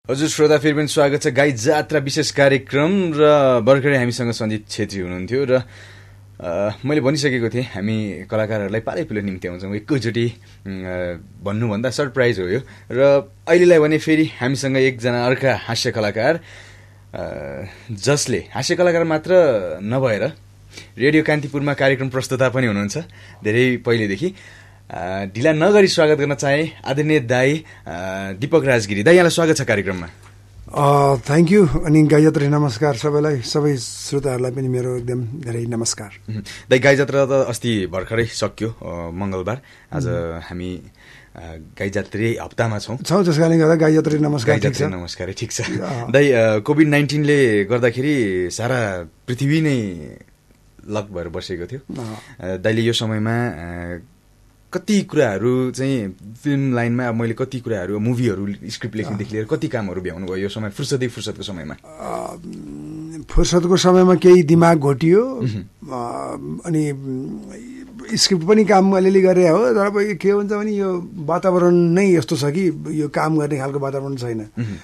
हजुर श्रोता, फेरि पनि स्वागत छ गाई जात्रा विशेष कार्यक्रम र भर्खरै हामीसँग सञ्जित छेत्री हुनुहुन्थ्यो र मैले भनिसकेको थिएँ हामी कलाकारहरूलाई पालैपिलो निम्ति आउँछौँ एकैचोटि भन्नुभन्दा सरप्राइज हो यो। र अहिलेलाई भने फेरि हामीसँग एकजना अर्का हास्य कलाकार जसले हास्य कलाकार मात्र नभएर रेडियो कान्तिपुरमा कार्यक्रम प्रस्तुता पनि हुनुहुन्छ धेरै पहिलेदेखि। ढिला नगरी स्वागत गर्न चाहे आदरणीय दाई दीपक राजगिरी। दाई, यहाँलाई स्वागत छ कार्यक्रममा। Thank you. अनि गाईजात्रा नमस्कार सबैलाई, सबै श्रोताहरूलाई पनि मेरो एकदम धेरै नमस्कार। दाई, गाईजात्रा त अस्ति भर्खरै सक्यो मङ्गलबार। आज हामी गाईजात्रै हप्तामा छौँ, त्यस कारणले गर्दा गाईजात्रा नमस्कार। नमस्कार, ठिक छ। दाई, कोभिड-19ले गर्दाखेरि सारा पृथ्वी नै लक भएर बसेको थियो। दाइले यो समयमा कति कुराहरू चाहिँ फिल्म लाइनमा मैले कति कुराहरू मुभीहरू स्क्रिप्ट लेख्नेदेखि लिएर कति कामहरू भ्याउनु भयो यो समय फुर्सदको समयमा? फुर्सदको समयमा केही दिमाग घोटियो अनि स्क्रिप्ट पनि काम अलिअलि गरे हो। तर अब के हुन्छ भने यो वातावरण नै यस्तो छ कि यो काम गर्ने खालको वातावरण छैन।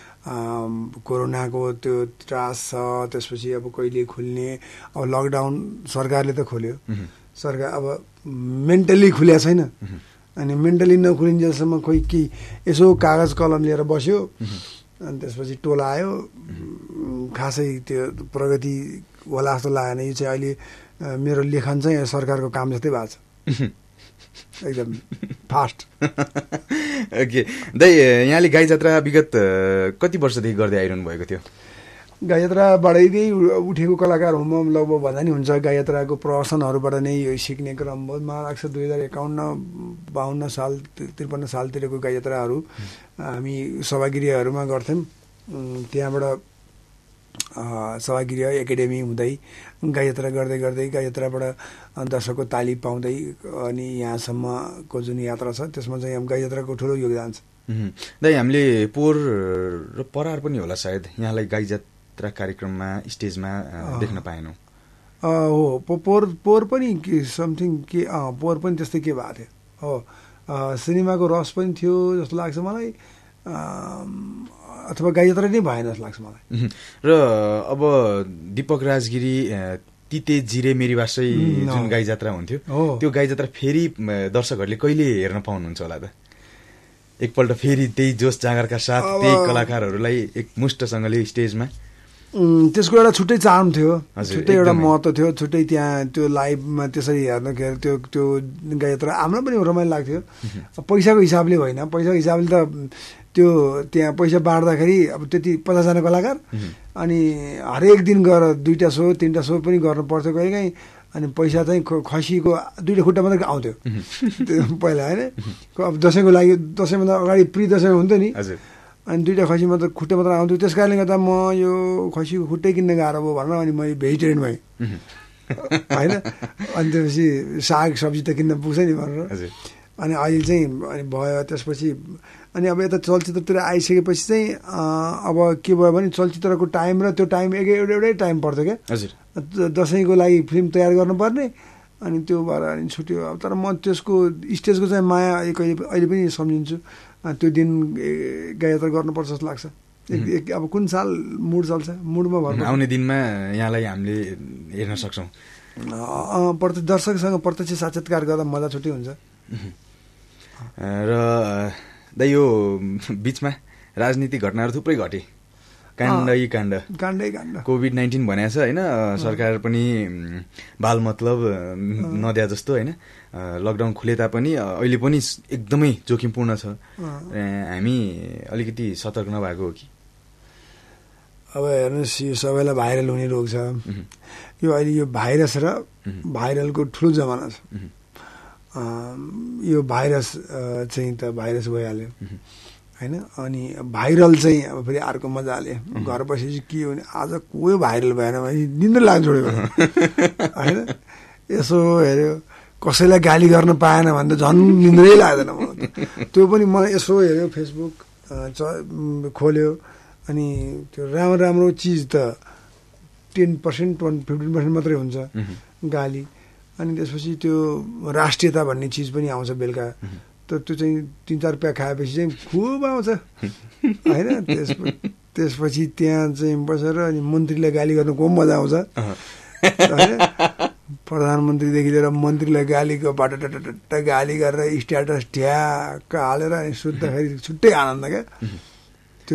कोरोनाको त्यो त्रास छ, त्यसपछि अब कहिले खुल्ने, अब लकडाउन सरकारले त खोल्यो, सरकार अब मेन्टली खुल्या छैन। अनि मेन्टली नखुलिन्जेलसम्म खोइ कि यसो कागज कलम लिएर बस्यो अनि त्यसपछि टोला आयो। खासै त्यो प्रगति होला जस्तो लागेन। यो चाहिँ अहिले मेरो लेखन चाहिँ सरकारको काम जस्तै भएको छ, एकदम फास्ट। ओके दाइ, यहाँले गाईजात्रा विगत कति वर्षदेखि गर्दै आइरहनु भएको थियो? गाईजात्राबाटै नै उठेको कलाकार हुँ म, लगभग भन्दा नि हुन्छ। गाईजात्राको प्रहसनहरूबाट नै यो सिक्ने क्रम भयो। मलाई लाग्छ 2051-52 साल 53 सालतिरको गाईजात्राहरू हामी सभागृहहरूमा गर्थ्यौँ। त्यहाँबाट सभागृह एकाडेमी हुँदै गाईजात्रा गर्दै गर्दै गाईजात्राबाट दर्शकको ताली पाउँदै अनि यहाँसम्मको जुन यात्रा छ त्यसमा चाहिँ गाईजात्राको ठुलो योगदान छ। दाइ, हामीले पोहोर र परार पनि होला सायद यहाँलाई गाईजात्रा कार्यक्रममा स्टेजमा देख्न पाएनौँ। हो, पोहोर पनि के समथिङ के पोहोर पनि त्यस्तै के भएको थियो। हो, सिनेमाको रस पनि थियो जस्तो लाग्छ मलाई, अथवा गाईजात्रा नै भएन जस्तो लाग्छ मलाई। र अब दीपक राजगिरी तिते जिरे मेरी बासै जुन गाईजात्रा हुन्थ्यो, त्यो गाईजात्रा फेरि दर्शकहरूले कहिले हेर्न पाउनुहुन्छ होला त? एकपल्ट फेरि त्यही जोस जाँगरका साथ त्यही कलाकारहरूलाई एकमुष्टसँगले स्टेजमा त्यसको एउटा छुट्टै चार्म थियो, छुट्टै एउटा महत्त्व थियो, छुट्टै त्यहाँ त्यो लाइभमा त्यसरी हेर्दाखेरि त्यो गाईजात्रा हामीलाई पनि रमाइलो लाग्थ्यो। पैसाको हिसाबले होइन, पैसाको हिसाबले त त्यो त्यहाँ पैसा बाँड्दाखेरि अब त्यति 50 जना कलाकार अनि हरेक दिन गएर 2टा सो 3टा सो पनि गर्नु पर्थ्यो कहिलेकाहीँ। अनि पैसा चाहिँ खसीको 2टा खुट्टा मात्रै आउँथ्यो त्यो पहिला होइन। अब दसैँको लागि दसैँभन्दा अगाडि प्री दसैँ हुन्थ्यो नि, अनि 2टा खसी मात्र खुट्टा मात्र आउँथ्यो। त्यस कारणले गर्दा म यो खसीको खुट्टै किन्न गाह्रो भयो भनेर अनि मैले भेजिटेरियन भएँ होइन। अनि त्यसपछि साग सब्जी त किन्न पुग्छ नि भनेर अनि अहिले चाहिँ अनि भयो। त्यसपछि अनि अब यता चलचित्रतिर आइसकेपछि चाहिँ अब के भयो भने चलचित्रको टाइम र त्यो टाइम एउटै टाइम पर्थ्यो क्या। दसैँको लागि फिल्म तयार गर्नुपर्ने अनि त्यो भएर अनि छुट्यो। तर म त्यसको स्टेजको चाहिँ माया अहिले पनि सम्झिन्छु। त्यो दिन गाईजात्रा गर्नुपर्छ जस्तो लाग्छ। अब कुन साल मुड चल्छ, मुडमा भएर आउने दिनमा यहाँलाई हामीले हेर्न सक्छौँ। दर्शकसँग प्रत्यक्ष साक्षात्कार गर्दा मजा छुट्टै हुन्छ। र दाइ, यो बिचमा राजनीतिक घटनाहरू थुप्रै घटे, काण्ड कोभिड-19 भनेको छ होइन। सरकार पनि बाल मतलब नदिया जस्तो होइन। लकडाउन खुले तापनि अहिले पनि एकदमै जोखिमपूर्ण छ। हामी अलिकति सतर्क नभएको हो कि? अब हेर्नुहोस्, यो सबैलाई भाइरल हुने रोग छ। यो अहिले यो भाइरस र भाइरलको ठुलो जमाना छ। यो भाइरस चाहिँ त भाइरस भइहाल्यो होइन। अनि भाइरल चाहिँ अब फेरि अर्को मजाले घर बसेपछि के हो भने आज कोही भाइरल भएन भने निन्द्रा लाग्न छोड्यो होइन। यसो हेऱ्यो, कसैलाई गाली गर्न पाएन भने त झन् निन्द्रै लाग्दैन मलाई। त्यो पनि मलाई यसो हेऱ्यो, फेसबुक खोल्यो अनि त्यो राम्रो राम्रो चिज त 10% 15% मात्रै हुन्छ गाली। अनि त्यसपछि त्यो राष्ट्रियता भन्ने चिज पनि आउँछ बेलुका। त त्यो चाहिँ 3-4 रुपियाँ खाएपछि चाहिँ खुब आउँछ होइन। त्यसपछि त्यहाँ चाहिँ बसेर अनि मन्त्रीलाई गाली गर्नु को मजा आउँछ होइन। प्रधानमन्त्रीदेखि लिएर मन्त्रीलाई गालीको बाटो गाली गरेर स्ट्याटस ठ्याक्क हालेर अनि सुत्दाखेरि छुट्टै आनन्द क्या। त्यो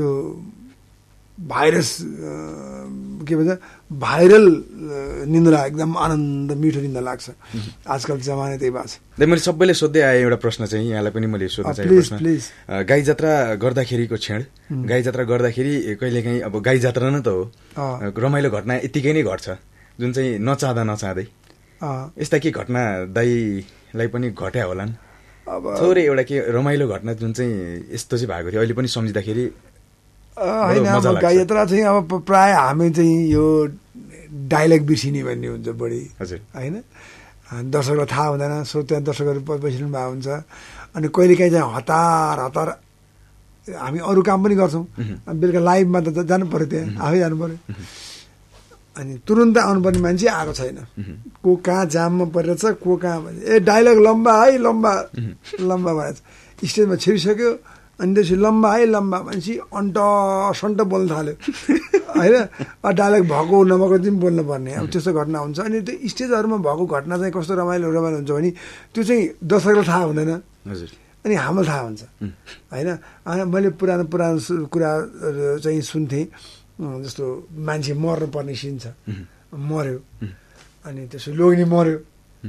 भाइरस के भन्छ भाइरल निन्द्रा एकदम आनन्द मिठो निन्द्रा लाग्छ। आजकल जमाना त्यही भएको छ। मैले सबैले सोध्दै आएँ एउटा प्रश्न चाहिँ यहाँलाई पनि मैले सोध्न चाहेको प्रश्न, गाई जात्रा गर्दाखेरिको क्षण, गाई जात्रा गर्दाखेरि कहिलेकाहीँ अब गाई जात्रा नै त हो, रमाइलो घटना यतिकै नै घट्छ जुन चाहिँ नचाहँदै यस्ता के घटना दाइलाई पनि घट्या होलान्? अब थोरै एउटा के रमाइलो घटना जुन चाहिँ यस्तो चाहिँ भएको थियो अहिले पनि सम्झिँदाखेरि होइन। अब गाई यात्रा चाहिँ अब प्राय हामी चाहिँ यो डाइलेक्ट बिर्सिने भन्ने हुन्छ बढी होइन। दर्शकलाई थाहा हुँदैन, सो त्यहाँ दर्शकहरू बसिरहनु भएको हुन्छ। अनि कहिलेकाहीँ चाहिँ हतार हामी अरू काम पनि गर्छौँ, बेलुका लाइभमा त जानु पऱ्यो, त्यहाँ आफै जानु पऱ्यो। अनि तुरुन्त आउनुपर्ने मान्छे आएको छैन, को कहाँ जाममा परिरहेछ, को कहाँ ए डाइलग लम्बा है लम्बा भएछ, स्टेजमा छिरिसक्यो अनि त्यसपछि लम्बा है लम्बा मान्छे सन्ट बोल्न थाल्यो होइन। डाइलग भएको नभएको चाहिँ बोल्नु पर्ने, अब त्यस्तो घटना हुन्छ। अनि त्यो स्टेजहरूमा भएको घटना चाहिँ कस्तो रमाइलो हुन्छ भने त्यो चाहिँ दर्शकलाई थाहा हुँदैन अनि हामीलाई थाहा हुन्छ होइन। मैले पुरानो कुराहरू चाहिँ सुन्थेँ, जस्तो मान्छे मर्नुपर्ने सिन छ, मर्यो अनि त्यसो लोग्ने मर्यो,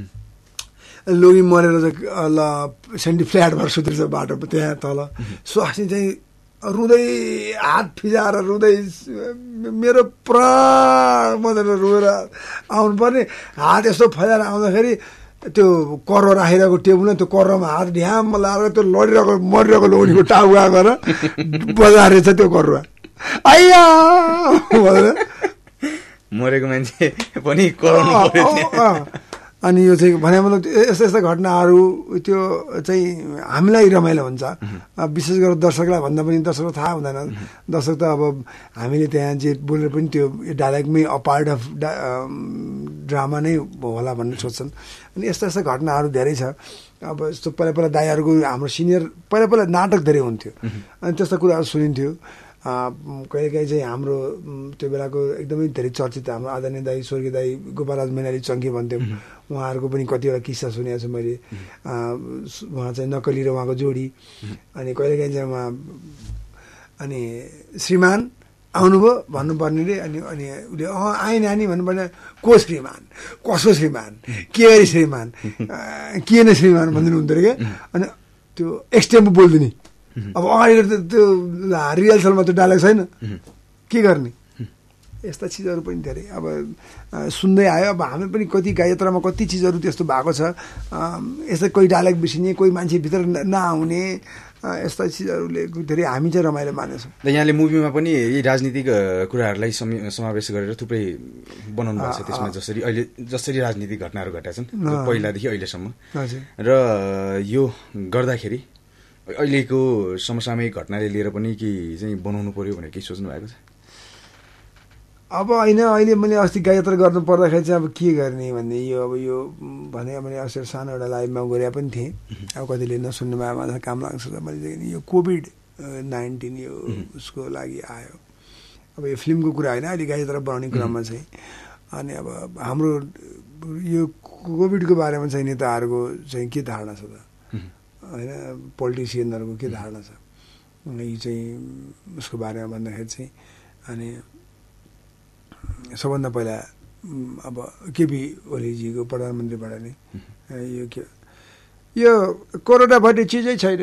लोगी मरेर चाहिँ ल सेन्डी फ्ल्याट भएर सुत्रिन्छ बाटो त्यहाँ तल। स्वास्नी चाहिँ रुँदै हात फिजाएर रुँदै मेरो प्राण बनेर रोएर आउनुपर्ने, हात यस्तो फैलाएर आउँदाखेरि त्यो कर्रो राखिरहेको टेबलमा त्यो कर्रोमा हात ढ्याम लाएर त्यो लडिरहेको मरिरहेको लोग्नेको टाउका गएर बजारेछ त्यो कर्रुवा आइया भनेर मरेको मान्छे पनि कराउनु पर्यो। अनि यो चाहिँ भने मतलब यस्ता घटनाहरू त्यो चाहिँ हामीलाई रमाइलो हुन्छ। विशेष गरेर दर्शकलाई भन्दा पनि दर्शकलाई थाहा हुँदैन, दर्शक त अब हामीले त्यहाँ जे बोलेर पनि त्यो डाइलेक्टमै अ पार्ट अफ ड्रामा नै होला भन्ने सोच्छन्। अनि यस्ता घटनाहरू धेरै छ। अब यस्तो पहिला दाइहरूको हाम्रो सिनियर पहिला नाटक धेरै हुन्थ्यो अनि त्यस्ता कुराहरू सुनिन्थ्यो। कहिलेकाहीँ चाहिँ हाम्रो त्यो बेलाको एकदमै धेरै चर्चित हाम्रो आदरणीय दाई स्वर्गीय दाई गोपालराज मैनाली चङ्की भन्थ्यौँ, उहाँहरूको पनि कतिवटा किस्सा सुनेको छु मैले। उहाँ चाहिँ नक्कली र उहाँको जोडी, अनि कहिलेकाहीँ चाहिँ उहाँ अनि श्रीमान आउनुभयो भन्नुपर्नेले अनि उसले आएन नानी भन्नुपर्ने, को श्रीमान, कसो श्रीमान, के अरे श्रीमान, के नै श्रीमान भनिदिनु हुन्थ्यो क्या। अनि त्यो एक्सटेम्पो बोलिदिने। अब अगाडि त्यो रिहर्सलमा त्यो डायलग छैन, के गर्ने? यस्ता चिजहरू पनि धेरै अब सुन्दै आयो। अब हामी पनि कति गाई यात्रामा कति चिजहरू त्यस्तो भएको छ, यस्तै कोही डायलग बिर्सिने, कोही मान्छे भित्र नआउने, यस्ता चिजहरूले धेरै हामी चाहिँ रमाइलो मानेछौँ। यहाँले मुभीमा पनि यी राजनीतिक कुराहरूलाई समावेश गरेर थुप्रै बनाउनु भएको छ त्यसमा, जसरी राजनीतिक घटनाहरू घटेका छन् पहिलादेखि अहिलेसम्म। र यो गर्दाखेरि अहिलेको समसामयिक घटनाले लिएर पनि के चाहिँ बनाउनु पर्यो भनेर केही सोच्नु भएको छ? अब होइन, अहिले मैले अस्ति गाई यात्रा गर्नु पर्दाखेरि चाहिँ अब के गर्ने भन्ने यो भने मैले अस्ति सानो एउटा लाइभमा गरे पनि थिएँ। अब कतिले नसुन्नु भयो मलाई काम लाग्छ त मैले यो कोभिड-19 यो उसको लागि आयो। अब यो फिल्मको कुरा होइन, अहिले गाई यात्रा बनाउने क्रममा चाहिँ। अनि अब हाम्रो यो कोभिडको बारेमा चाहिँ नेताहरूको चाहिँ के धारणा छ त होइन, पोलिटिसियनहरूको के धारणा छ यो चाहिँ उसको बारेमा भन्दाखेरि चाहिँ। अनि सबभन्दा पहिला अब केपी ओलीजीको प्रधानमन्त्रीबाट नै यो के यो कोरोना भन्ने चिजै छैन,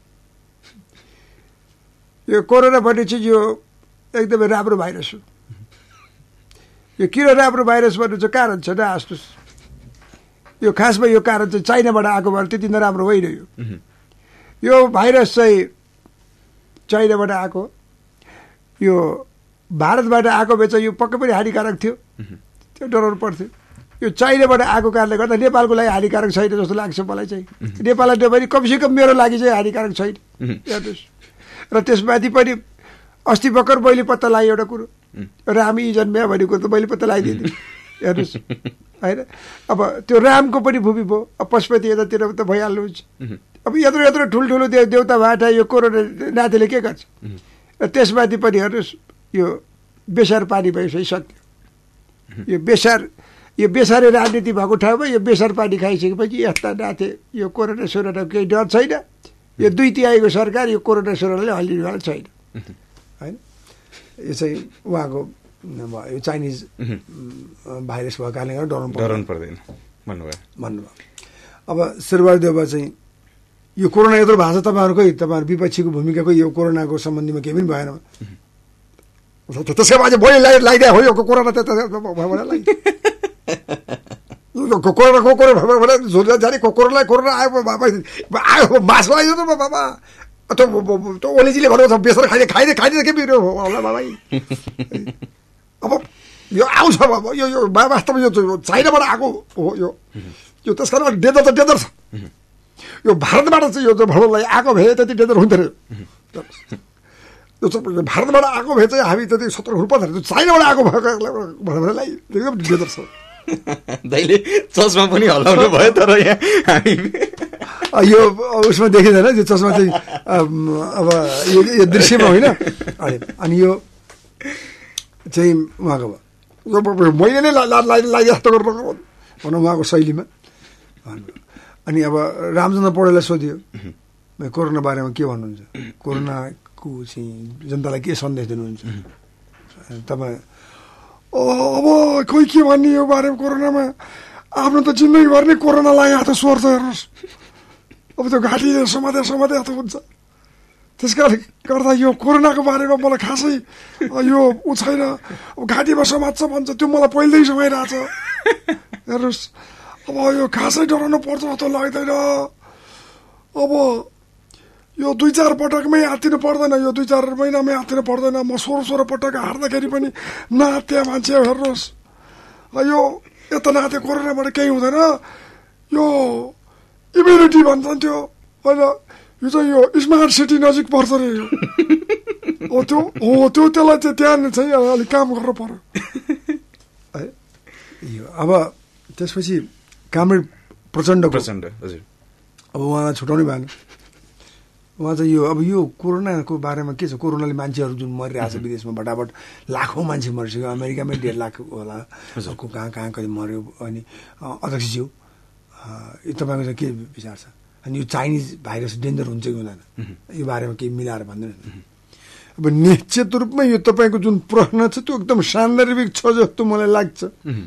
यो कोरोना भन्ने चिज यो एकदमै राम्रो भाइरस हो। यो किन राम्रो भाइरस भन्नु चाहिँ कारण छ, नहाँस्नुहोस्। यो खासमा यो कारण चाहिँ चाइनाबाट आएको भएर त्यति नराम्रो होइन। यो भाइरस चाहिँ चाइनाबाट आएको, यो भारतबाट आएको भए चाहिँ यो पक्कै पनि हानिकारक थियो, त्यो डराउनु पर्थ्यो। यो चाइनाबाट आएको कारणले गर्दा नेपालको लागि हानिकारक छैन जस्तो लाग्छ मलाई चाहिँ। नेपाललाई नभए कमसेकम मेरो लागि चाहिँ हानिकारक छैन हेर्नुहोस्। र त्यसमाथि पनि अस्ति भर्खर मैले पत्ता लगाएँ एउटा कुरो, रामी जन्म्या भन्ने कुरो त मैले पत्ता लगाइदिएँ हेर्नुहोस् होइन। अब त्यो रामको पनि भूमि भयो, अब पशुपति यतातिर त भइहाल्नुहुन्छ। अब यत्रो यत्रो ठुल्ठुलो देउता भाटा यो कोरोना नातिले के गर्छ? त्यसमाथि पनि हेर्नुहोस् यो बेसार पार्टी भइसक्यो, सक्यो। यो बेसारे राजनीति भएको ठाउँमा यो बेसार पार्टी खाइसकेपछि यस्ता नाथे यो कोरोना सोरोना केही डर छैन। यो 2 तिहाईको सरकार यो कोरोना सोरोनाले हल्लिनेवाला छैन, होइन? यो चाहिँ उहाँको यो चाइनिज भाइरस भएको कारणले गर्दा डराउनु पर्दैन भन्नुभयो। अब शेरबहादुर देउवा चाहिँ यो कोरोना यत्रो भएको छ तपाईँहरू विपक्षीको भूमिकाको यो कोरोनाको सम्बन्धीमा केही पनि भएन, त्यसकै बाजे भोलि लगाइदिया हो यो कोरोना कोरोना आयो मास लगाइदियो त बाबा। ओलीजीले भन्नु बेसर खाइदिए के बिग्रियो होला बाबा। अब यो आउँछ बाबा, यो वास्तवमा यो चाइनाबाट आएको हो यो त्यस कारण डेन्जर त डेन्जर छ। यो भारतबाट चाहिँ यो भडोलाई आएको भए त्यति डेन्जर हुन्थ्यो यो भारतबाट आएको भए चाहिँ हामी त्यति सतर्क हुनुपर्छ। चाइनाबाट आएको भएकोलाई एकदम डेन्जर छ। दाइले चस्मा पनि हल्लाउनु भयो तर यहाँ यो उसमा देखिँदैन यो चस्मा चाहिँ अब यो दृश्यमा होइन। अनि यो चाहिँ उहाँको मैले नै लागि जस्तो गर्नु भनौँ उहाँको शैलीमा। अनि अब रामचन्द्र पौडेललाई सोधियो कोरोना बारेमा के भन्नुहुन्छ, कोरोनाको चाहिँ जनतालाई के सन्देश दिनुहुन्छ तपाईँ? अब खोइ के भन्ने यो बारेमा कोरोनामा, आफ्नो त जिन्दगीभर नै कोरोनालाई हात स्वर छ हेर्नुहोस्। अब त्यो घाँटी समाते त हुन्छ। त्यस कारणले गर्दा यो कोरोनाको बारेमा मलाई खासै यो छैन। अब घाँटीमा समात्छ भन्छ त्यो मलाई पहिल्यै समाइरहेछ हेर्नुहोस्। अब यो खासै डराउनु पर्छ जस्तो लाग्दैन। अब यो 2-4 पटकमै हात्तिनु पर्दैन, यो 2-4 महिनामै हात्तिनु पर्दैन। म 16 पटक हार्दाखेरि पनि नहात्या मान्छे हेर्नुहोस्। यो यता नाथे कोरोनाबाट केही हुँदैन, यो इम्युनिटी भन्छन् त्यो होइन। यो चाहिँ यो स्मार्ट सिटी नजिक पर्छ अरे यो। हो त्यो त्यसलाई चाहिँ त्यहाँ चाहिँ अलिक काम गर्नु पर्यो। अब त्यसपछि कामरेड प्रचण्ड हजुर अब उहाँलाई छुटाउनै भएन। उहाँ चाहिँ यो कोरोनाको बारेमा के छ, कोरोनाले मान्छेहरू जुन मरिरहेको छ विदेशमा फटाफट लाखौँ मान्छे मरिसक्यो, अमेरिकामै 1.5 लाख होला, कहाँ कहिले मऱ्यो। अनि अध्यक्षज्यू तपाईँको चाहिँ के विचार छ? अनि यो चाइनिज भाइरस डेन्जर हुन्छ कि हुँदैन यो बारेमा केही मिलाएर भन्दैन? अब निश्चित रूपमा यो तपाईँको जुन प्रश्न छ त्यो एकदम सान्दर्भिक छ जस्तो मलाई लाग्छ।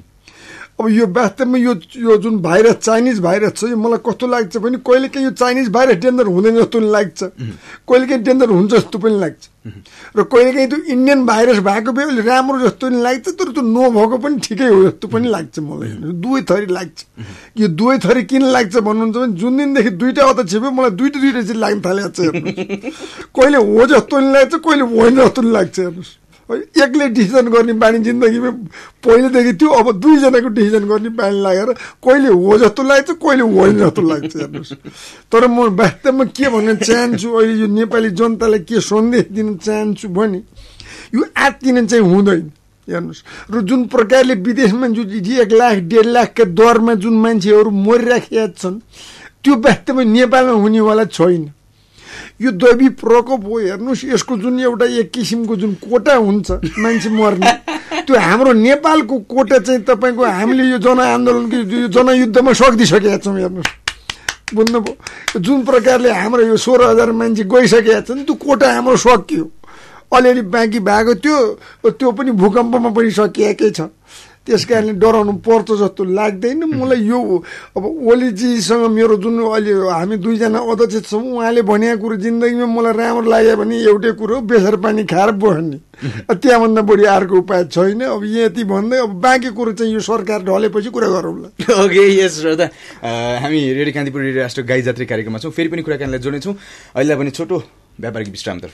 अब यो वास्तवमा यो जुन भाइरस चाइनिज भाइरस छ यो मलाई कस्तो लाग्छ भने कहिलेकाहीँ यो चाइनिज भाइरस डेन्जर हुँदैन जस्तो पनि लाग्छ, कहिलेकाहीँ डेन्जर हुन्छ जस्तो पनि लाग्छ, र कहिलेकाहीँ त्यो इन्डियन भाइरस भएको भए अलि राम्रो जस्तो पनि लाग्छ, तर त्यो नभएको पनि ठिकै हो जस्तो पनि लाग्छ मलाई। दुवै थरी लाग्छ। यो दुवै थरी किन लाग्छ भन्नुहुन्छ भने जुन दिनदेखि 2टा अध्यक्ष भयो मलाई 2टा चाहिँ लाग्न थालेको छ हेर्नुहोस्। कहिले हो जस्तो पनि लाग्छ, कहिले होइन जस्तो पनि लाग्छ हेर्नुहोस्। एक्लै डिसिजन गर्ने बानी जिन्दगीमा पहिलेदेखि थियो, अब 2 जनाको डिसिजन गर्ने बानी लागेर कहिले हो जस्तो लाग्छ, कहिले होइन जस्तो लाग्छ हेर्नुहोस्। तर म वास्तवमा के भन्न चाहन्छु, अहिले यो नेपाली जनतालाई के सन्देश दिन चाहन्छु भने यो आत्तिन चाहिँ हुँदैन हेर्नुहोस्। र जुन प्रकारले विदेशमा जुन 1 लाख 1.5 लाखका दरमा जुन मान्छेहरू मरिराखेका छन् त्यो वास्तवमा नेपालमा हुनेवाला छैन। यो दैवी प्रकोप हो हेर्नुहोस्। यसको जुन एउटा एक किसिमको जुन कोटा हुन्छ मान्छे मर्ने, त्यो हाम्रो नेपालको कोटा चाहिँ तपाईँको हामीले यो जनआन्दोलनको यो जनयुद्धमा सक्दिसकेका छौँ हेर्नुहोस्। बुझ्नुभयो? जुन प्रकारले हाम्रो यो 16,000 मान्छे गइसकेका छन् त्यो कोटा हाम्रो सकियो। अलिअलि बाँकी भएको त्यो पनि भूकम्पमा पनि सकिएकै छ। त्यस कारणले डराउनु पर्छ जस्तो लाग्दैन मलाई। यो अब ओलीजीसँग मेरो जुन अहिले हामी 2 जना अध्यक्ष छौँ, उहाँले भनेको कुरो जिन्दगीमा मलाई राम्रो लाग्यो भने एउटै कुरो बेसर पानी खाएर बस्ने, त्यहाँभन्दा बढी अर्को उपाय छैन। अब यति भन्दै अब बाँकी कुरो चाहिँ यो सरकार ढलेपछि कुरा गरौँला। ओके, यस श्रोता, हामी रेडियो कान्तिपुर रेडियो राष्ट्र गाई जात्री कार्यक्रममा छौँ। फेरि पनि कुराकानीलाई जोड्नेछौँ। अहिले पनि छोटो व्यापारिक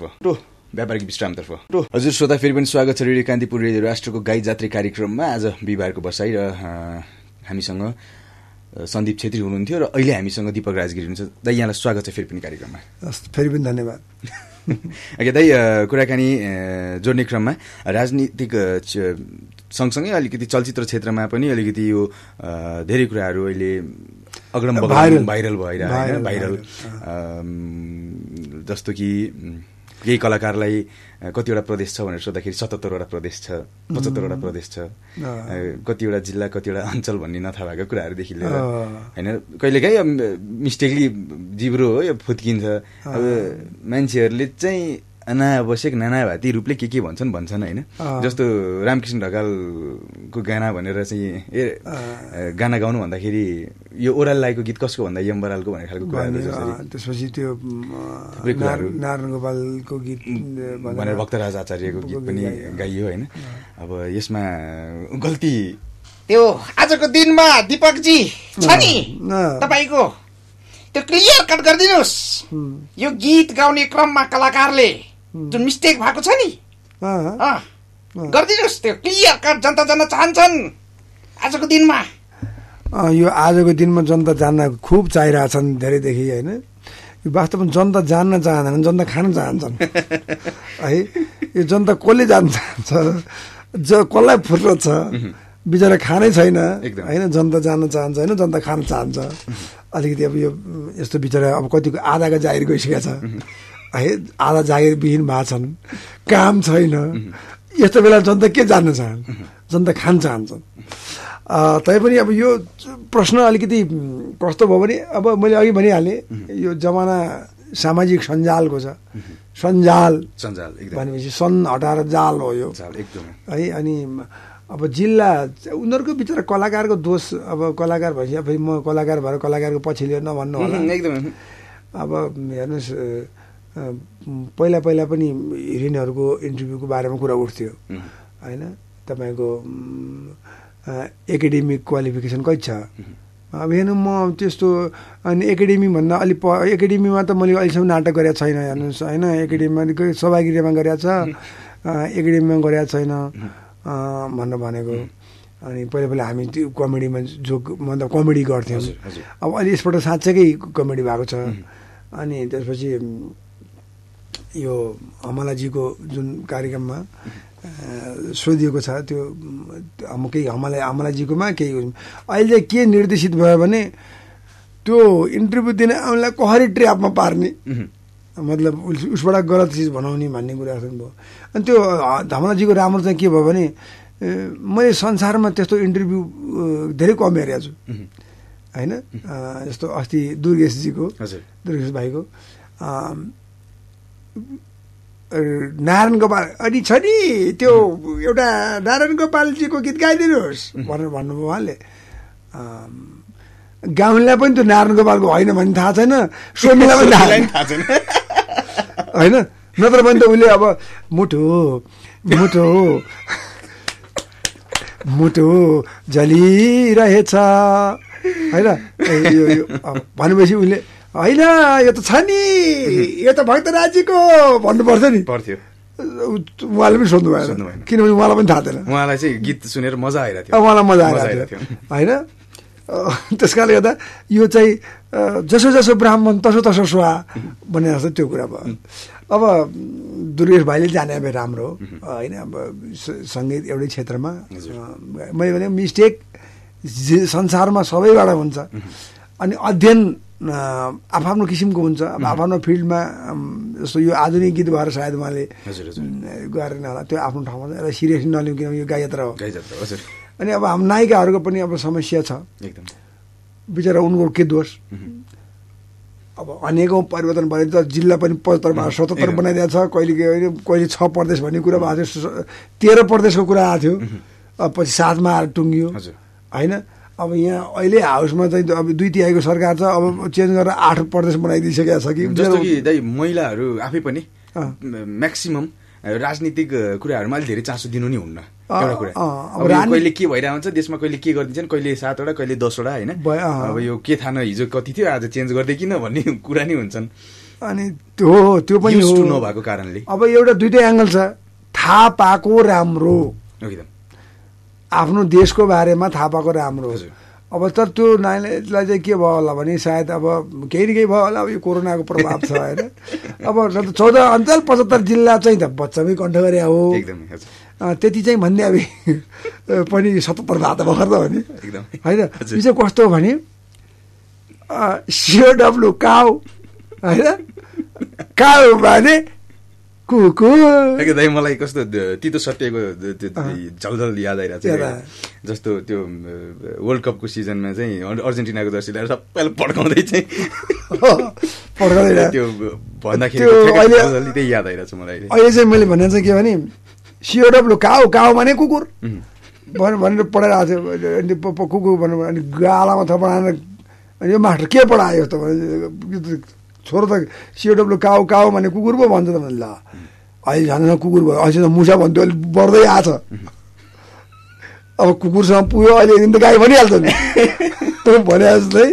विश्रामतर्फ हजुर श्रोता, फेरि पनि स्वागत छ रेडियो कान्तिपुर रेडियो राष्ट्रको गाई जात्री कार्यक्रममा। आज बिहिबारको बसाइ र हामीसँग सन्दीप छेत्री हुनुहुन्थ्यो र अहिले हामीसँग दीपक राजगिरी हुनुहुन्छ। दाइ, यहाँलाई स्वागत छ फेरि पनि कार्यक्रममा। फेरि पनि धन्यवाद। ओके दाइ, कुराकानी जोड्ने क्रममा राजनीतिक सँगसँगै अलिकति चलचित्र क्षेत्रमा पनि अलिकति यो धेरै कुराहरू अहिले अग्रम भाइरल भइरहेको भाइरल जस्तो कि यही कलाकारलाई कतिवटा प्रदेश छ भनेर सोद्धाखेरि 77वटा प्रदेश छ, 75वटा प्रदेश छ, कतिवटा जिल्ला कतिवटा अञ्चल भन्ने नथाहा भएको कुराहरूदेखि लिएर होइन कहिलेकाहीँ मिस्टेकली जिब्रो हो यो फुत्किन्छ। अब मान्छेहरूले चाहिँ अनावश्यक नानाभाती रूपले के भन्छन् होइन। जस्तो रामकृष्ण ढकालको गाना भनेर चाहिँ गाना गाउनु भन्दाखेरि यो ओराल लागेको गीत कसको भन्दा यम बरालको भन्ने खालको कुराहरू, त्यसपछि त्यो नारायण गोपालको गीत भनेर भक्तराज आचार्यको गीत पनि गाइयो होइन। अब यसमा गल्ती त्यो आजको दिनमा दिपकजी छ नि तपाईँको त्यो क्लियर कट गरिदिनुहोस्। यो गीत गाउने क्रममा कलाकारले जुन मिस्टेक भएको छ नि गरिदिनुहोस्, त्यो क्लियर कट जनता जान्न चाहन्छन् आजको दिनमा। यो आजको दिनमा जनता जान्न खुब चाहिरहेछन् धेरैदेखि होइन। यो वास्तवमा जनता जान्न चाहँदैन, जनता खान चाहन्छन् है। यो जनता कसले जान्न चाहन्छ, कसलाई फुर्सद छ, बिचरा खानै छैन होइन। जनता जान्न चाहन्छ होइन, जनता खान चाहन्छ। अलिकति अब यो यस्तो बिचरा अब कतिको आधाको जागिर गइसकेको छ है, आधा जागिर विहीन भएको छन्, काम छैन। यस्तो बेला जनता के जान्न चाहन्छ, जनता खान चाहन्छन्। तैपनि अब यो प्रश्न अलिकति कस्तो भयो भने अब मैले अघि भनिहालेँ यो जमाना सामाजिक सञ्जालको छ। सञ्जाल भनेपछि सन् हटाएर जाल हो यो है। अनि अब जिल्ला उनीहरूको बिचरा कलाकारको दोष, अब कलाकार भएपछि अब म कलाकार भएर कलाकारको पछि लिएर नभन्नु होला एकदमै। अब हेर्नुहोस् पहिला पनि हिरोइनहरूको इन्टरभ्यूको बारेमा कुरा उठ्थ्यो होइन। तपाईँको एकाडेमिक क्वालिफिकेसन कति छ, अब हेर्नु म त्यस्तो अनि एकाडेमी भन्दा अलिक एकाडेमीमा त मैले अहिलेसम्म नाटक गरेको छैन हेर्नुहोस् होइन। एकाडेमीमा सभागृहमा गरेको छ, एकाडेमीमा गरेको छैन भनेर भनेको। अनि पहिला हामी त्यो कमेडीमा जोक मतलब कमेडी गर्थ्यौँ। अब अहिले यसपल्ट साँच्चैकै कमेडी भएको छ। अनि त्यसपछि यो हमलाजीको जुन कार्यक्रममा सोधिएको छ त्यो केही हमलाजीकोमा केही अहिले चाहिँ के निर्देशित भयो भने त्यो इन्टरभ्यू दिने आउनेलाई कसरी ट्र्यापमा पार्ने, मतलब उसबाट गलत चिज बनाउने भन्ने कुरा भयो। अनि त्यो हमलाजीको राम्रो चाहिँ के भयो भने मैले संसारमा त्यस्तो इन्टरभ्यू धेरै कम हेरेको छु होइन। जस्तो अस्ति दुर्गेशजीको, दुर्गेश भाइको नारायण गोपाल अनि छ नि त्यो एउटा नारायण गोपालजीको गीत गाइदिनुहोस् भनेर भन्नुभयो उहाँले। गाउँलाई पनि त्यो नारायण गोपालको होइन भन्ने थाहा छैन, सोमीलाई पनि थाहा छैन होइन। नत्र भने त उसले अब मुटु मुटु मुटु जलिरहेछ होइन भनेपछि उसले होइन यो त छ नि, यो त भक्तराजीको भन्नुपर्छ नि पर्थ्यो। उहाँले पनि सोध्नु भएन किनभने उहाँलाई पनि थाहा थिएन। उहाँलाई चाहिँ गीत सुनेर मजा आइरहेको थियो, उहाँलाई मजा आइरहेको थियो होइन। त्यस कारणले गर्दा यो चाहिँ जसो जसो ब्राह्मण तसो तसो सुहा भन्ने जस्तो त्यो कुरा भयो। अब दुर्गेश भाइले जाने अब राम्रो होइन। अब सङ्गीत एउटै क्षेत्रमा मैले भने मिस्टेक संसारमा सबैबाट हुन्छ। अनि अध्ययन आफ्नो किसिमको हुन्छ। अब आफ्नो फिल्डमा जस्तो यो आधुनिक गीत भएर सायद उहाँले गरेन होला, त्यो आफ्नो ठाउँमा यसलाई सिरियसली नलिउँ किनभने यो गाई यात्रा हो। अनि अब हाम्रो नायिकाहरूको पनि अब समस्या छ एकदम, बिचरा उनको के दोष। अब अनेकौँ परिवर्तन भयो त, जिल्ला पनि 75 77 बनाइदिएको छ, कहिले 6 प्रदेश भन्ने कुरा भएको थियो, 13 प्रदेशको कुरा आएको थियो, अब पछि 7मा आएर टुङ्गियो होइन। अब यहाँ अहिले हाउसमा चाहिँ अब 2/3 सरकार छ, अब चेन्ज गरेर 8 प्रदेश बनाइदिइसकेको छ कि। जस्तो कि दाइ महिलाहरू आफै पनि म्याक्सिमम राजनीतिक कुराहरूमा अलिक धेरै चासो दिनु नि हुन्न। एउटा कुरा अब कहिले के भइरहेको हुन्छ देशमा, कहिले के गरिदिन्छन्, कहिले 7वटा कहिले 10वटा होइन। अब यो के थाहा न हिजो कति थियो आज चेन्ज गर्दै किन भन्ने कुरा नि हुन्छन्। अनि त्यो पनि नभएको कारणले अब एउटा दुइटै एङ्गल छ। थाहा पाएको राम्रो, एकदम आफ्नो देशको बारेमा थाहा पाएको राम्रो। अब तर त्यो नानीलाई चाहिँ के भयो होला भने सायद अब केही न केही भयो होला, अब यो कोरोनाको प्रभाव छ होइन। अब 14 अञ्चल 75 जिल्ला चाहिँ त बच्चामै कण्ठ गरे हो, त्यति चाहिँ भन्ने अब पनि 77 भात भर्दा हो नि होइन। यो चाहिँ कस्तो हो भने COW काउ होइन काउ भने कुकुर दाइ मलाई कस्तो तितो सत्यको झलझल याद आइरहेको छ जस्तो त्यो वर्ल्ड कपको सिजनमा चाहिँ अर्जेन्टिनाको जर्सी ल्याएर सबैलाई पड्काउँदै चाहिँ त्यो भन्दाखेरि त्यही याद आइरहेको छ मलाई अहिले चाहिँ मैले भन्ने चाहिँ के भने COW काउ काउ भने कुकुर भनेर पढाइरहेको थियो कुकुर भन्नु अनि गालामा थपडाएर अनि यो मास्टर के पढायो त छोरो त COW काउ काउ भने कुकुर पो भन्छ त ल अहिले जान कुकुर भयो अहिले त मुसा भन्थ्यो अहिले बढ्दै आछ अब कुकुरसँग पुग्यो अहिले त गाई भनिहाल्छ नि त भने जस्तै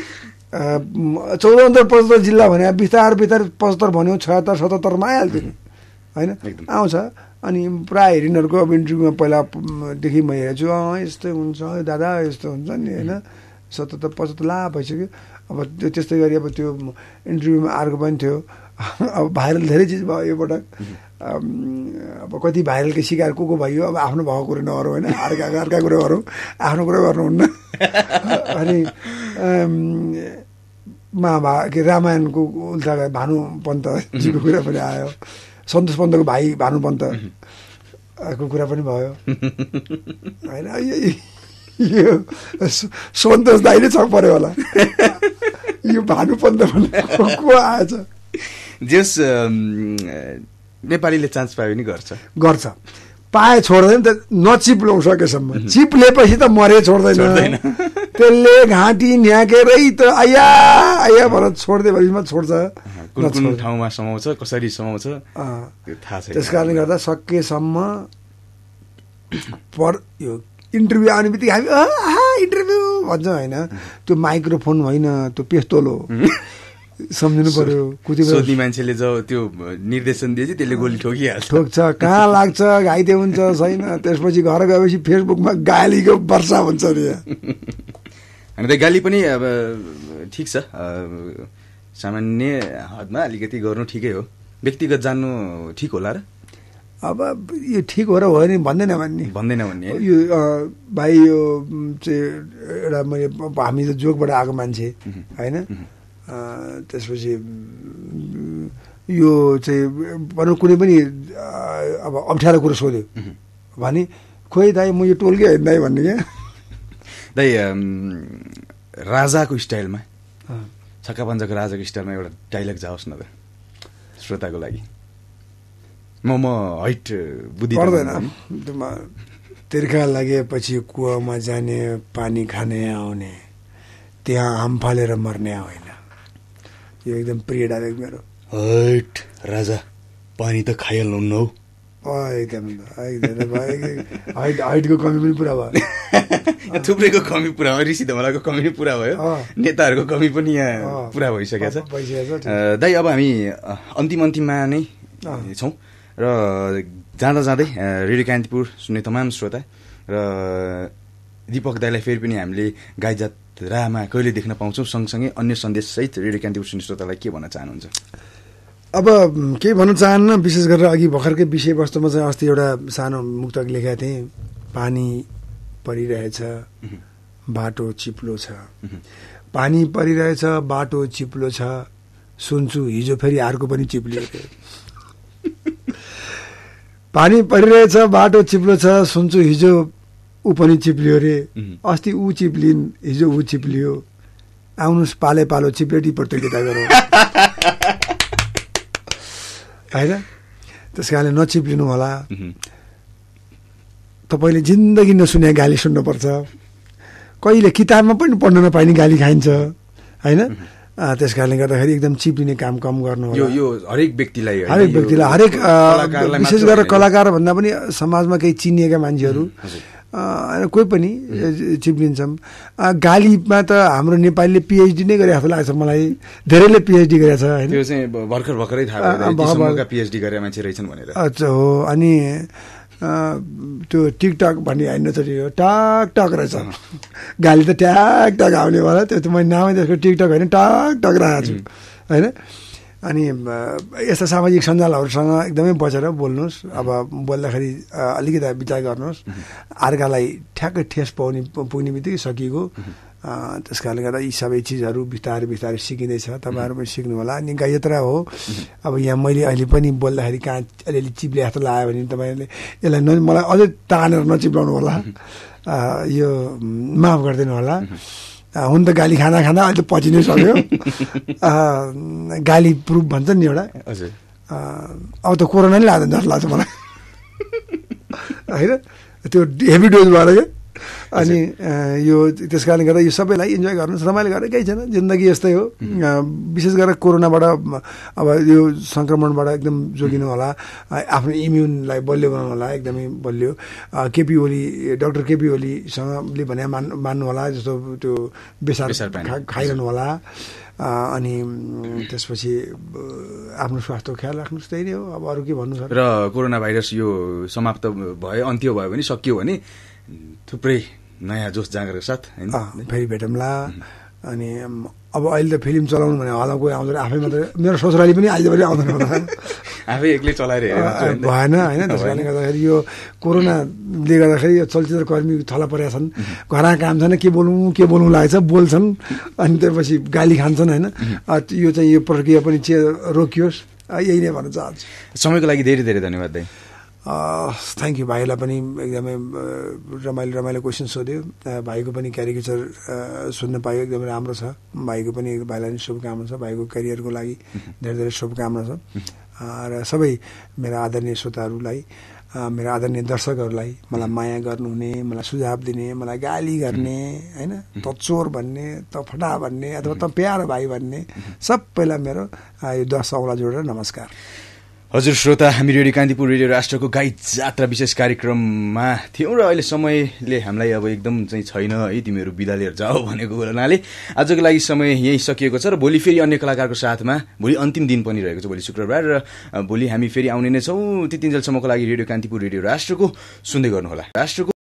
74-75 जिल्ला भने बिस्तार 75 भन्यो 76-77मा आइहाल्थ्यो नि होइन आउँछ अनि प्राय हेरिनहरूको अब इन्टरभ्यूमा पहिलादेखि म हेरेको छु यस्तै हुन्छ दादा यस्तो हुन्छ नि होइन 77-75 ला भइसक्यो अब त्यो त्यस्तै गरी अब त्यो इन्टरभ्यूमा अर्को पनि थियो अब भाइरल धेरै चिज भयो यो पटक अब कति भाइरलकै शिकार को भयो अब आफ्नो भएको कुरो नगरौँ होइन अर्का कुरो गरौँ आफ्नो कुरो गर्नुहुन्न अनि के रामायणको उल्टा भानु पन्तजीको कुरा पनि आयो सन्तोष पन्तको भाइ भानु पन्तको कुरा पनि भयो होइन यो सन्तोष दाइ नै छ पऱ्यो होला यो भानु पन्त को आएछ जस नेपालीले चान्स पायो भने गर्छ पाए छोड्दैन त नचिप्लाउँ सकेसम्म चिप्लेपछि त मरे छोड्दैन त्यसले घाँटी न्याकेरै त आया भनेर छोड्दै भएपछि छोड्छ कुन ठाउँमा समाउँछ कसरी समाउँछ त्यो थाहा छैन त्यस कारणले गर्दा सकेसम्म यो इन्टरभ्यू आउने बित्तिकै हामी इन्टरभ्यू भन्छ होइन त्यो माइक्रोफोन होइन त्यो पेस्तोल हो सम्झिनु पर्यो सोध्ने मान्छेले जब त्यो निर्देशन दिएपछि त्यसले गोली ठोक्छ कहाँ लाग्छ घाइते हुन्छ छैन त्यसपछि घर गएपछि फेसबुकमा गालीको वर्षा हुन्छ नि अनि त गाली पनि अब ठिक छ सामान्य हदमा अलिकति गर्नु ठिकै हो व्यक्तिगत जान्नु ठिक होला र अब यो ठिक हो र हो नि भन्दैन भन्ने यो भाइ यो चाहिँ एउटा मैले हामी त जोकबाट आएको मान्छे होइन त्यसपछि यो चाहिँ भनौँ कुनै पनि अब अप्ठ्यारो कुरो सोध्यो भने खोइ दाइ म यो टोलकै होइन दाइ भन्ने क्या दाइ राजाको स्टाइलमा छक्का पञ्चको राजाको स्टाइलमा एउटा डाइलग जाओस् न त श्रोताको लागि म हाइट बुद्धि पर्दैन तिर्खा लागेपछि कुवामा जाने पानी खाने आउने त्यहाँ आम फालेर मर्ने होइन यो एकदम प्रिय डाइलग मेरो हाइट राजा पानी त खाइहाल्नु न हौ एकदम हाइटको कमी पनि पुरा भयो थुप्रैको कमी पुरा भयो ऋषि धमलाको कमी पनि पुरा भयो नेताहरूको कमी पनि यहाँ पुरा भइसकेको छ दाइ अब हामी अन्तिममा नै छौँ र जाँदा जाँदै रेडियो कान्तिपुर सुन्ने तमाम श्रोता र दीपक दाइलाई फेरि पनि हामीले गाई जात्रामा कहिले देख्न पाउँछौँ सँगसँगै अन्य सन्देशसहित रेडियो कान्तिपुर सुन्ने श्रोतालाई के भन्न चाहनुहुन्छ अब केही भन्न चाहन्न विशेष गरेर अघि भर्खरकै विषयवस्तुमा चाहिँ अस्ति एउटा सानो मुक्तक लेखेका थिएँ पानी परिरहेछ बाटो चिप्लो छ पानी परिरहेछ बाटो चिप्लो छ सुन्छु हिजो फेरि अर्को पनि चिप्लियो पानी परिरहेछ बाटो चिप्लो छ सुन्छु हिजो ऊ पनि चिप्लियो रे अस्ति ऊ चिप्लिन् हिजो ऊ चिप्लियो आउनुहोस् पाले पालो चिप्लेटी प्रतियोगिता गरौँ होइन त्यस कारणले नचिप्लिनु होला तपाईँले जिन्दगी नसुने गाली सुन्नुपर्छ कहिले किताबमा पनि पढ्न नपाइने गाली खाइन्छ होइन त्यस कारणले गर्दाखेरि एकदम चिप्लिने काम कम गर्नु होला यो हरेक व्यक्तिलाई हरेक विशेष गरेर कलाकार भन्दा पनि समाजमा केही चिनिएका मान्छेहरू कोही पनि चिप्लिन्छौँ गालीमा त हाम्रो नेपालीले पिएचडी नै गरे जस्तो लाग्छ मलाई धेरैले पिएचडी गरेको छ होइन त्यो चाहिँ भर्खरै थाहा पिएचडी गरेका मान्छे रहेछन् भनेर अच्छा हो अनि त्यो टिकटक भन्ने हान्नचोटि हो टक टक रहेछ गाली त ट्याक टक आउने वाला त्यो त मैले नामै त्यसको टिकटक होइन टक टक राखेको छु होइन अनि यस्ता सामाजिक सञ्जालहरूसँग एकदमै बचेर बोल्नुहोस् अब बोल्दाखेरि अलिकति विचार गर्नुहोस् अर्कालाई ठ्याक्कै ठेस पुग्ने बित्तिकै सकिएको त्यस कारणले गर्दा यी सबै चिजहरू बिस्तारै बिस्तारै सिकिँदैछ, तपाईँहरू पनि सिक्नु होला। अनि गाई यात्रा हो, अब यहाँ मैले अहिले पनि बोल्दाखेरि कहाँ अलिअलि चिप्ले जस्तो लाग्यो भने तपाईँहरूले यसलाई मलाई अझै तानेर नचिप्लाउनु होला, यो माफ गरिदिनु होला। हुन त गाली खाँदा खाँदा अहिले त पछि नै सक्यो, गाली प्रुफ भन्छ नि एउटा, अब त कोरोना नै लाग्दैन जस्तो लाग्छ मलाई होइन, त्यो हेभी डोजबाट क्या। अनि यो त्यस कारणले गर्दा यो सबैलाई इन्जोय गर्नुहोस्, रमाइलो गरेर केही छैन, जिन्दगी यस्तै हो। विशेष गरेर कोरोनाबाट अब यो सङ्क्रमणबाट एकदम जोगिनु होला, आफ्नो इम्युनलाई बलियो बनाउनु होला, एकदमै बलियो। केपी ओली, डाक्टर केपी ओलीसँगले भने मान्नु होला, जस्तो त्यो बेसार खाइरहनु होला। अनि त्यसपछि आफ्नो स्वास्थ्यको ख्याल राख्नुहोस्, त्यही नै हो। अब अरू के भन्नु छ र कोरोना भाइरस यो समाप्त भयो, अन्त्य भयो भने, सकियो भने थुप्रै नयाँ जोस जाँगरको साथ फेरि भेटौँला। अनि अब अहिले त फिल्म चलाउनु भने हलमा कोही आउँदैन, आफै मात्रै, मेरो ससुराली पनि आइजभरि आउँदैन होला, आफै एक्लै चलाएर भएन होइन। त्यस कारणले गर्दाखेरि यो कोरोनाले गर्दाखेरि यो चलचित्रकर्मी थला परेका छन्, घरमा काम छैन, के बोलौँ लागेको छ, बोल्छन्, अनि त्यसपछि गाली खान्छन् होइन। यो चाहिँ यो प्रक्रिया पनि रोकियोस्, यही नै भन्न चाहन्छु। समयको लागि धेरै धेरै धन्यवाद दाइ। Thank you. भाइलाई पनि एकदमै रमाइलो क्वेसन सोध्यो, भाइको पनि क्यारिकेचर सुन्न पायो, एकदमै राम्रो छ। भाइको पनि, भाइलाई पनि शुभकामना छ, भाइको करियरको लागि धेरै धेरै शुभकामना छ। र सबै मेरा आदरणीय श्रोताहरूलाई, मेरा आदरणीय दर्शकहरूलाई मलाई माया गर्नुहुने, मलाई सुझाव दिने, मलाई गाली गर्ने होइन, त चोर भन्ने, त फटा भन्ने, अथवा त प्यारो भाइ भन्ने सबैलाई मेरो यो 10 औँला जोडेर नमस्कार। हजुर श्रोता, हामी रेडियो कान्तिपुर रेडियो राष्ट्रको गाई जात्रा विशेष कार्यक्रममा थियौँ र अहिले समयले हामीलाई अब एकदम चाहिँ छैन है, तिमीहरू बिदा लिएर जाऊ भनेको हुनाले आजको लागि समय यही सकिएको छ। र भोलि फेरि अन्य कलाकारको साथमा, भोलि अन्तिम दिन पनि रहेको छ, भोलि शुक्रबार, र भोलि हामी फेरि आउने नै छौँ। त्यतिन्जेलसम्मको लागि रेडियो कान्तिपुर रेडियो राष्ट्रको सुन्दै गर्नुहोला। राष्ट्रको